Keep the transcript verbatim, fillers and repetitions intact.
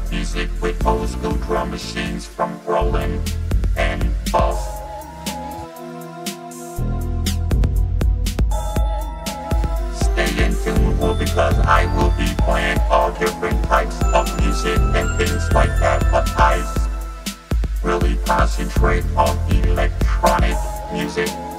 music with old school drum machines from Roland and Buff. Stay in tune because I will be playing all different types of music and things like that, but I really concentrate on electronic music.